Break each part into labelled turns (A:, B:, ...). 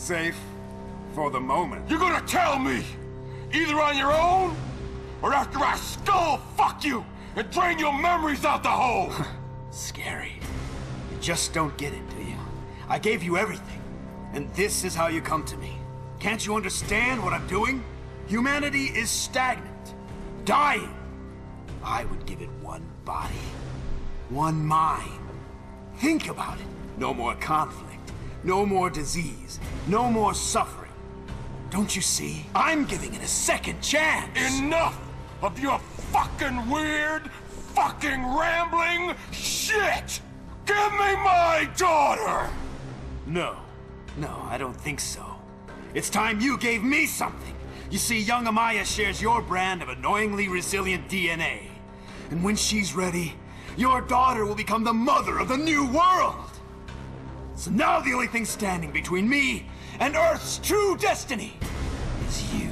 A: safe. For the moment.
B: You're gonna tell me! Either on your own, or after I skull fuck you and drain your memories out the hole!
A: Scary. You just don't get it, do you? I gave you everything, and this is how you come to me. Can't you understand what I'm doing? Humanity is stagnant, dying. I would give it one body, one mind. Think about it. No more conflict, no more disease, no more suffering. Don't you see? I'm giving it a second chance!
B: Enough of your fucking weird, fucking rambling shit! Give me my daughter!
A: No, I don't think so. It's time you gave me something. You see, young Amaya shares your brand of annoyingly resilient DNA. And when she's ready, your daughter will become the mother of the new world! So now the only thing standing between me and Earth's true destiny is you.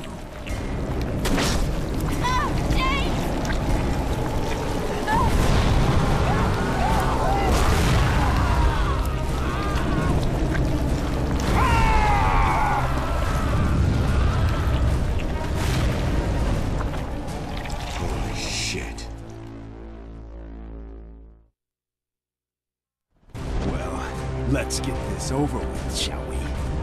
C: No, James!
A: Holy shit. Well, let's get this over with, shall we?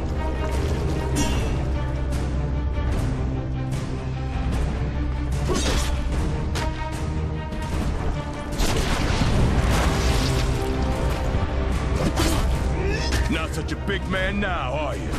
B: Not such a big man now, are you?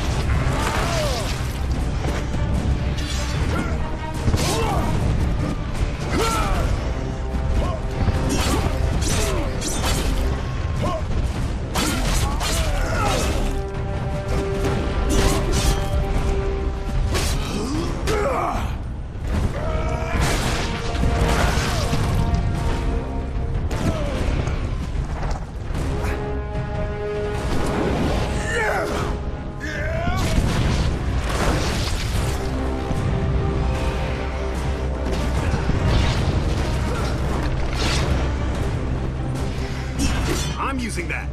A: I'm using that.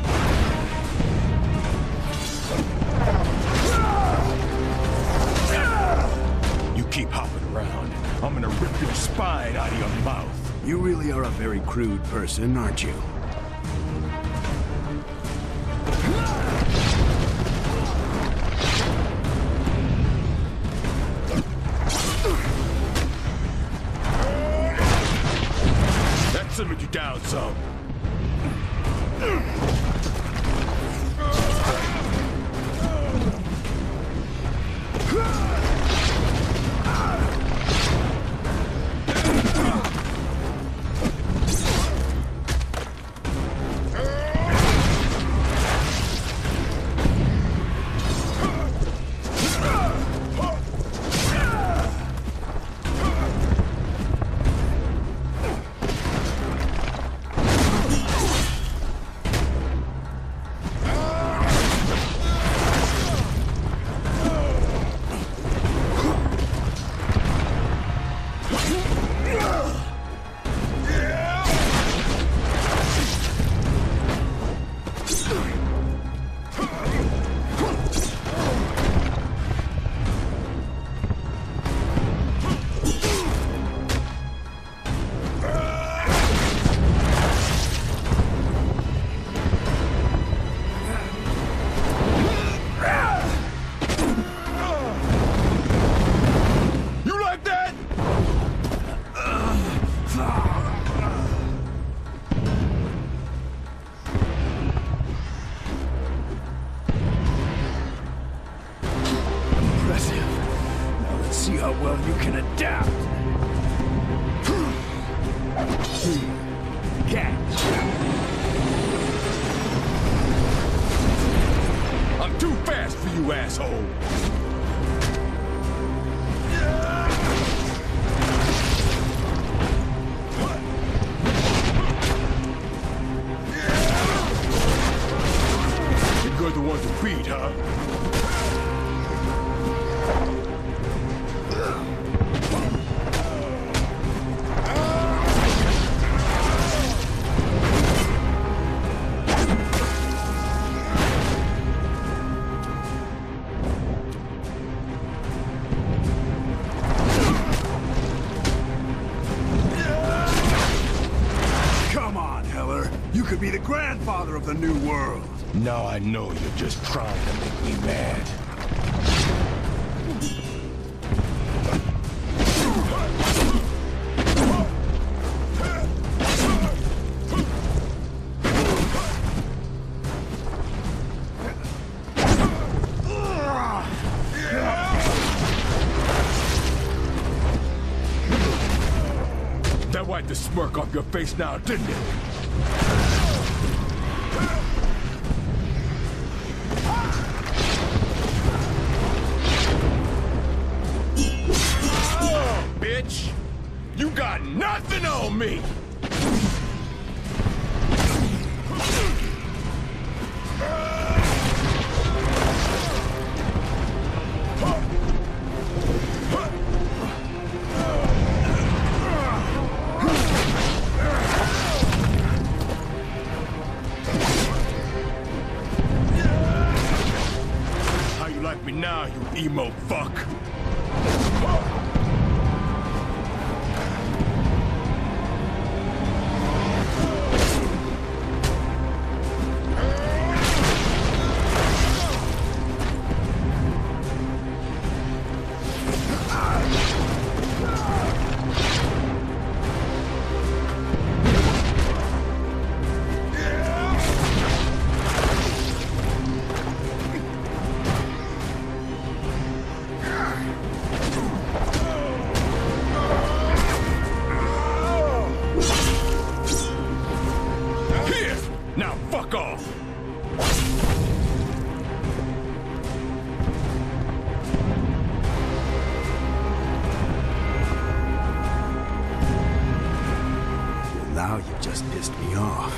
B: You keep hopping around, I'm gonna rip your spine out of your mouth.
A: You really are a very crude person, aren't you?
B: That simmered you down some.
A: See how well you can adapt. Catch.
B: I'm too fast for you, asshole. You're the one to beat, huh?
A: grandfather of the New World.
B: Now I know you're just trying to make me mad. That wiped the smirk off your face now, didn't it? Bitch! You got nothing on me! How you like me now, you emo fuck? Now fuck off!
A: Now you just pissed me off.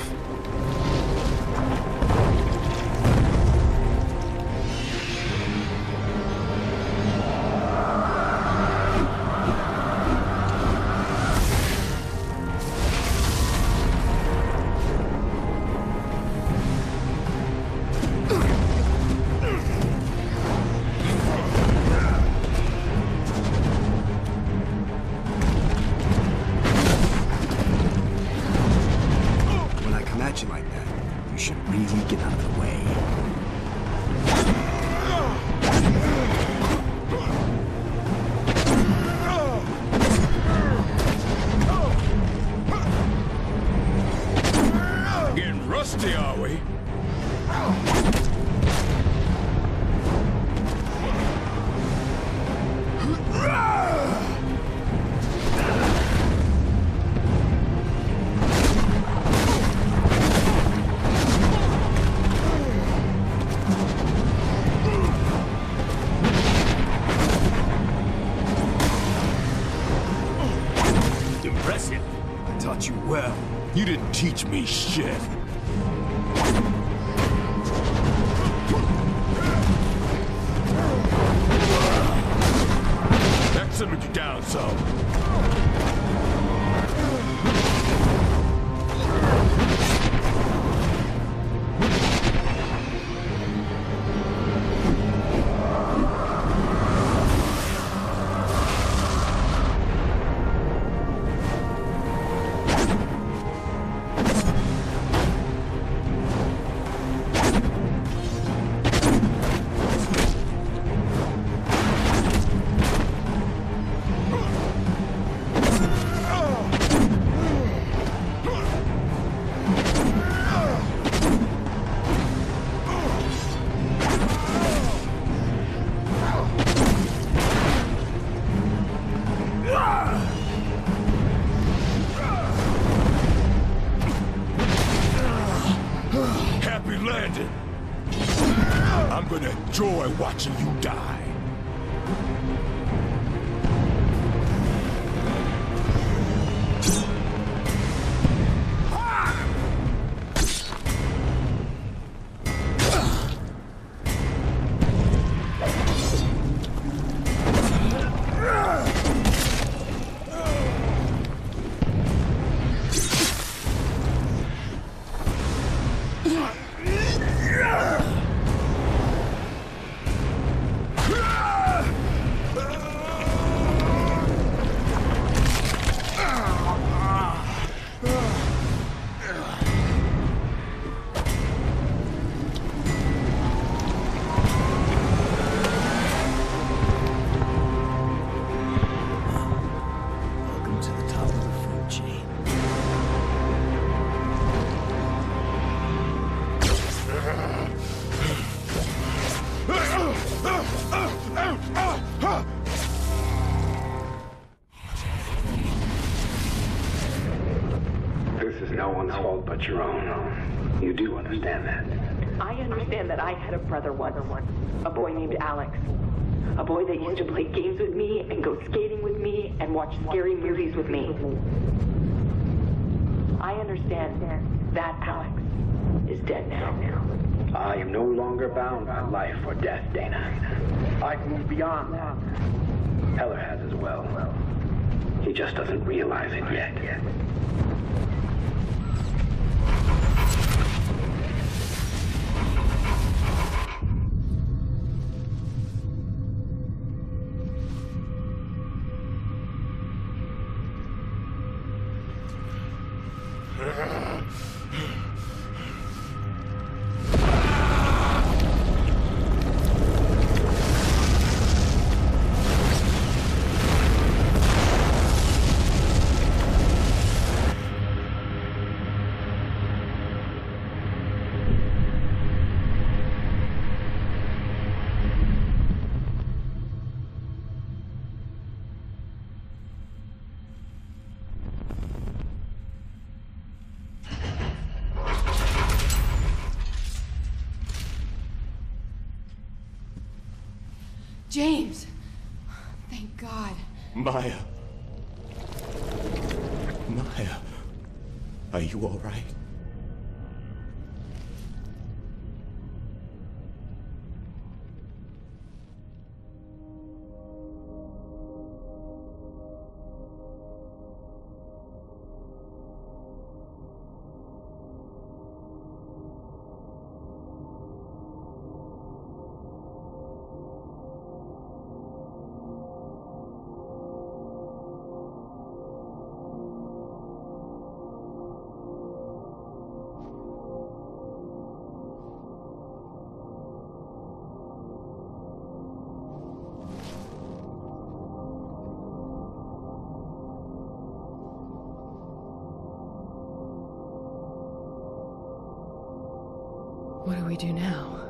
A: Like that, you should really get out of the way.
B: Getting rusty, are we?
A: Impressive. I taught you well.
B: You didn't teach me shit. That simmered you down some. Happy landing. I'm gonna enjoy watching you die.
C: one's fault but your own. You do understand that?
D: I understand that I had a brother once. A boy named Alex. A boy that used to play games with me and go skating with me and watch scary movies with me. I understand that Alex is dead now.
C: I am no longer bound by life or death, Dana. I've moved beyond that. Heller has as well. He just doesn't realize it yet.
E: James! Thank God.
B: Maya. Maya. Are you all right?
E: What do we do now?